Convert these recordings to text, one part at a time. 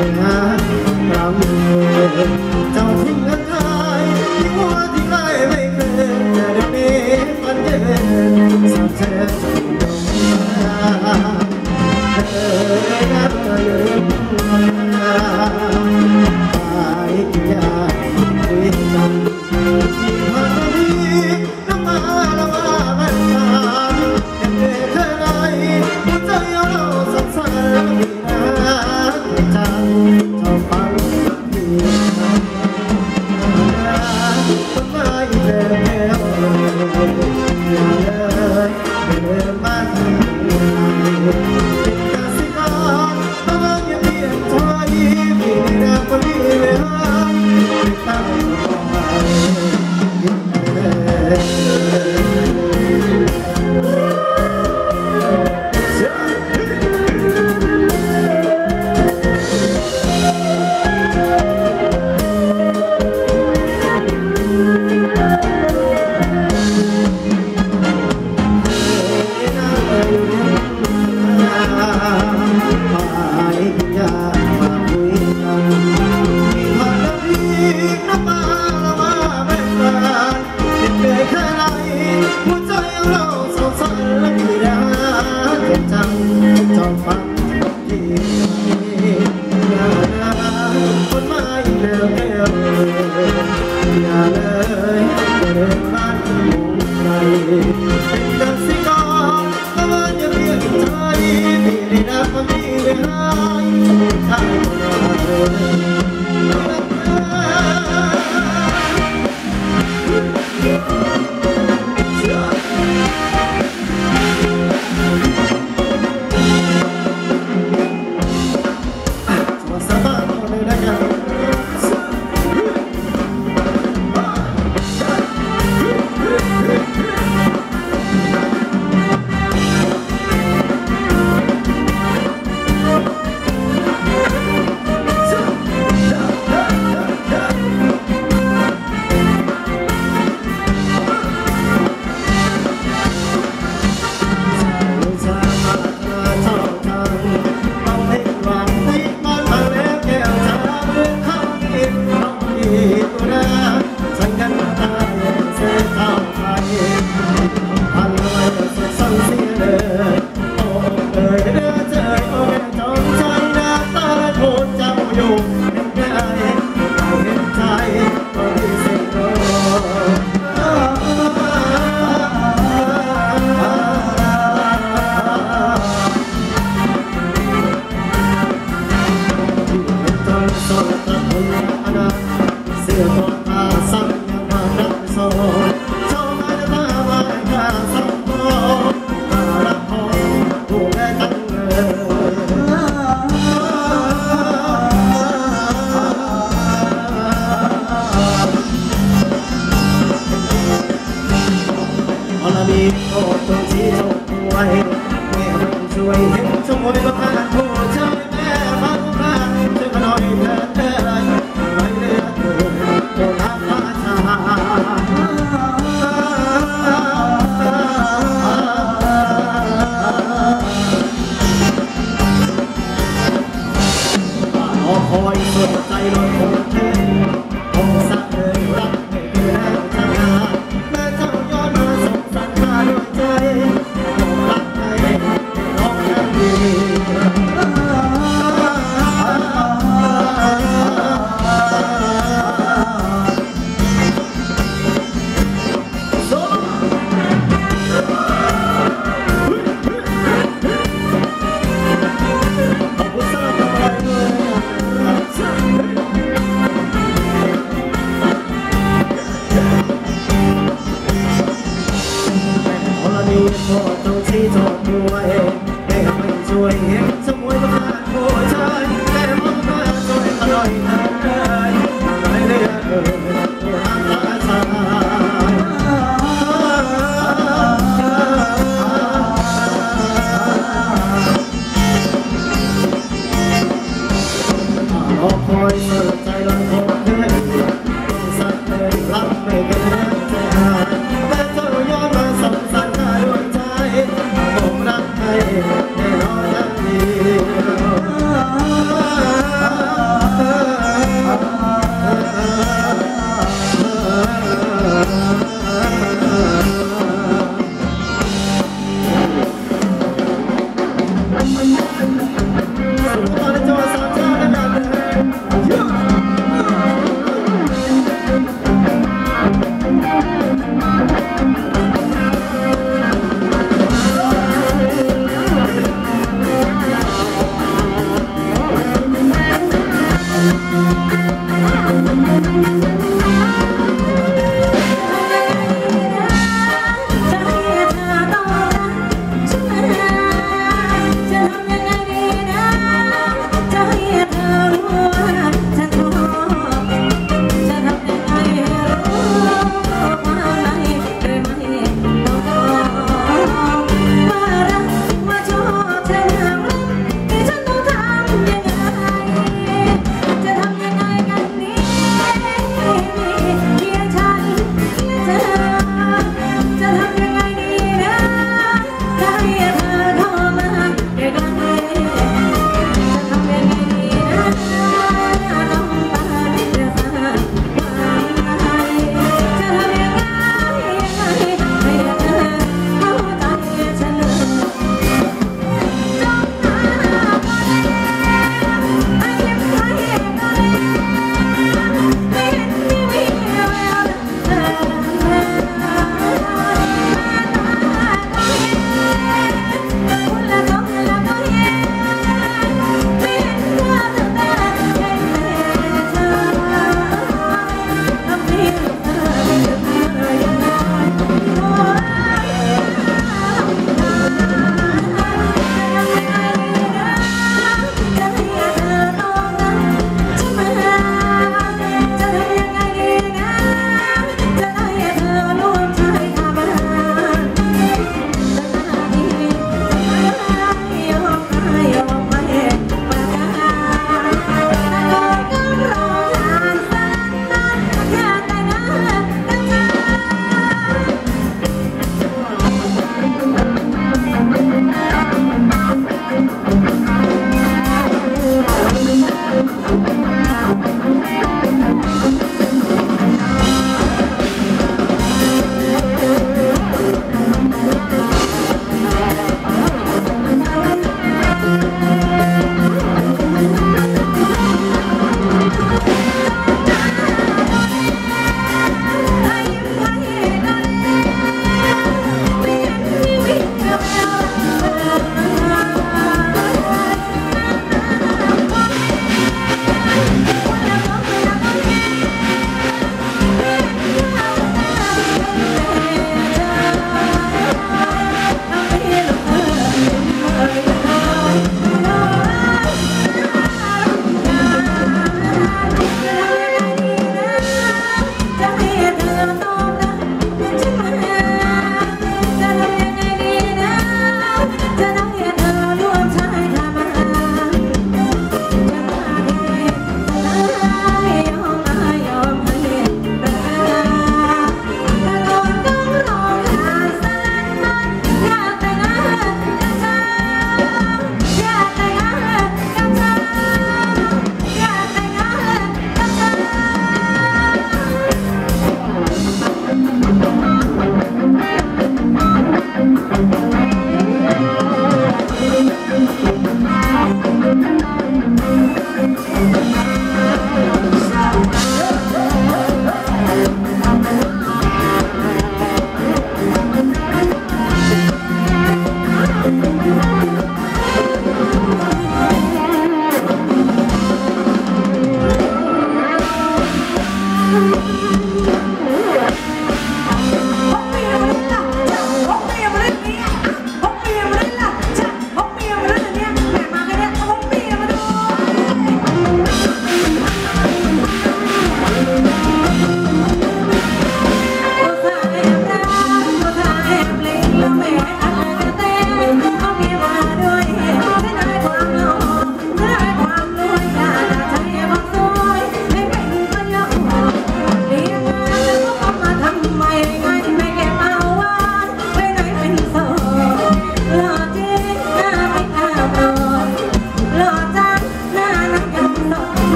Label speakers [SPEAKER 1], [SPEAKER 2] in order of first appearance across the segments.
[SPEAKER 1] หาลำเจ้าทิ้งกันทายที่หัวที่ไล่ไม่เคยแต่เดี๋ยวนี้มันเย็นสับเส้นตายกินยาคุยกันที่ผ่านนี้น้ำมาละว่ามันนานยังเด็กแค่ไหนหัวใจเราสับสนดีนะจังเจ้าฟังดีนะคนไม่เดินแล้วอย่าเลยเดินมาที่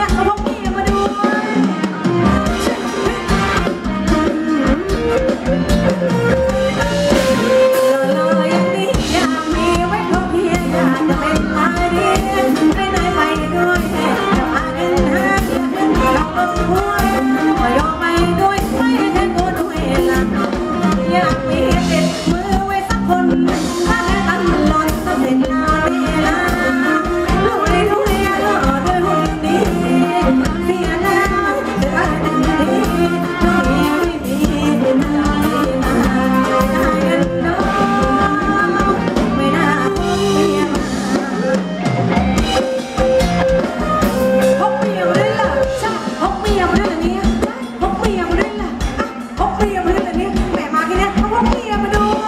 [SPEAKER 2] เอาพวกพี่มาด้วยหล่อๆอย่างนี้อยากมีไว้พบเพียงอยากจะเป็นพาเรียนไปไหนไปด้วยจะพาเดินห้างอยากเป็นเราลงห้วยก็ยอมไปด้วยไม่แทนตัวด้วยล่ะอยากมีติดมือไว้สักคนถ้าได้ตังค์หล่อนก็เป็นนาเวลาลูกเลยลูกเลยหล่อด้วยหุ่นดีเสียแล้วจะได้ทันทีน้องไม่มีอะไรมาได้กันน้องไม่น่าพบเมียมาพบเมียมาด้วยล่ะใช่พบเมียมาด้วยล่ะเนี่ยพบเมียมาด้วยล่ะพบเมียมาด้วยล่ะเนี่ยแม่มาแค่นี้พบเมียมาด้วย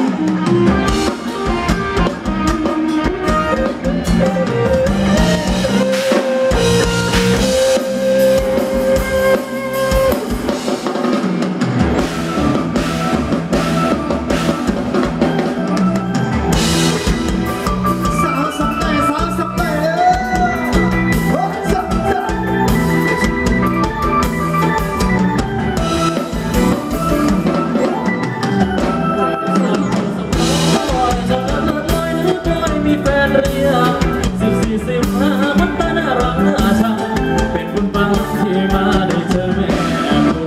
[SPEAKER 1] สาวสักหน่อยสาวสักหน่อยเลยโอ้สักสัก
[SPEAKER 3] มีแฟนเรียก14 15มันตาน่ารักน่าชังเป็นบุญบางที่มาได้เจอแม่คุณ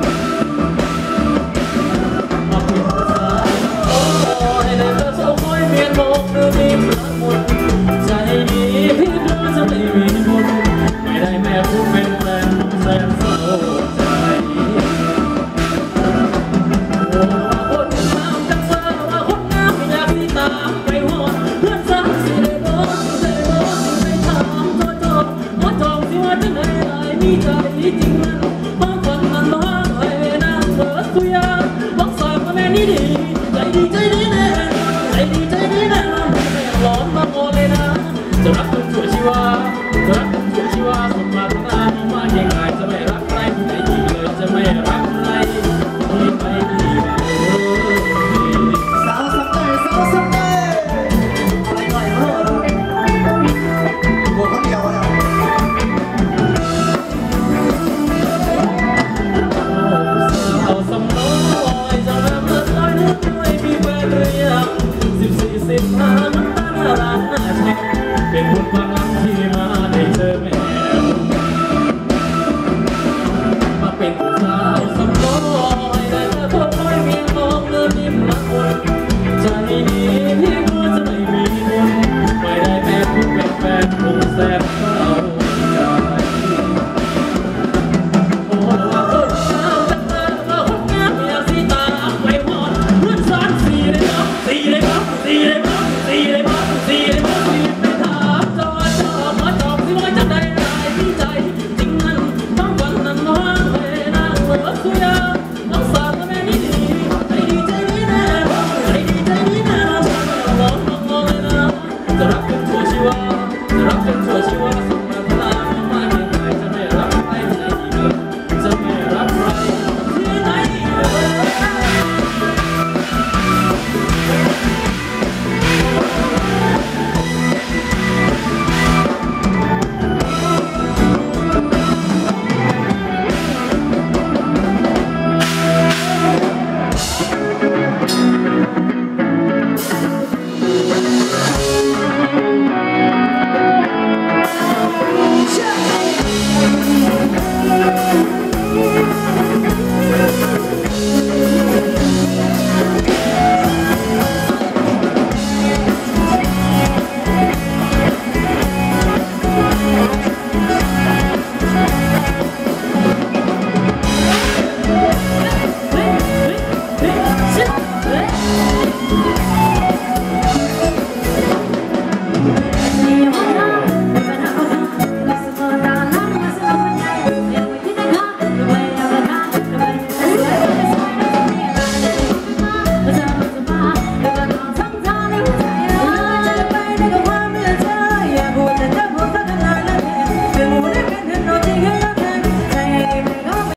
[SPEAKER 3] มาเป็นภาษาโอ้ให้ได้เธอโซ่คอยเมียนบอกเธอมีพระมุนใจดีพี่เพราะจะไม่มีบุญไม่ได้แม่ผู้เป็นแฟนแสนเศร้าใจคนงามจังว่าคนงามอยากที่ตามไปหอดเพื่อนสาวสิได้รอได้รอไปถามตัวจบว่าจองสิว่าจังไหนมีใจจริงมันความฝันมันบ้างไอ้นางเบิดตุยาบอกสอบมาแม่นี่ดีใจดีใจดีแน่ใจดีใจดีแน่นอนแม่ร้อนมาโอเลยนะจะรักจนชั่วชีวาจะรักจนชั่วชีวาสมมาตั้งนานมาอย่างไร